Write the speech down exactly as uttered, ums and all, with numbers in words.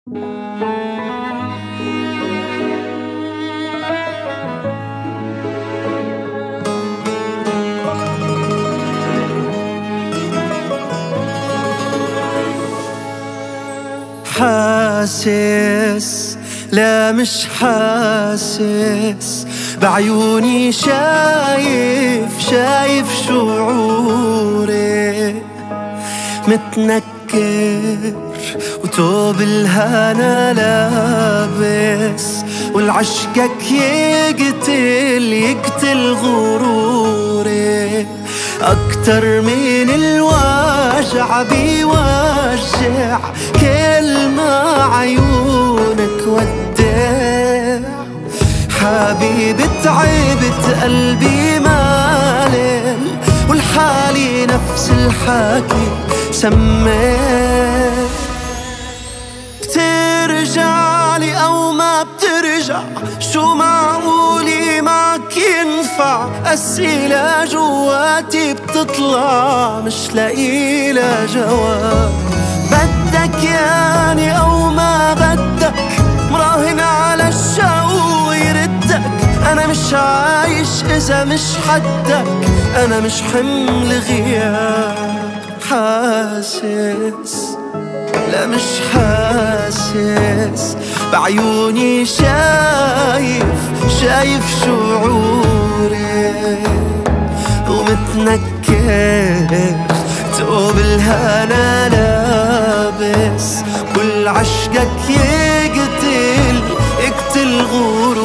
حاسس لا مش حاسس، بعيوني شايف شايف شعوري، متنكر وتوب الهنا لابس، والعشقك يقتل يقتل غروري، أكتر من الوجع بيوجع كل ما عيونك ودع، حبيبي تعبت قلبي مالل، والحالي نفس الحكي سميت، بترجعلي أو ما بترجع، شو معقولي معك ينفع، أسئلة جواتي بتطلع مش لاقيلها جواب، بدك ياني أو ما بدك، مراهن على الشوق يردك، أنا مش عايش إذا مش حدك، أنا مش حمل غياب، حاسس لا مش حاسس، بعيوني شايف شايف شعوري، ومتنكر توب الهنا لابس، والعشقك يقتل يقتل غروري.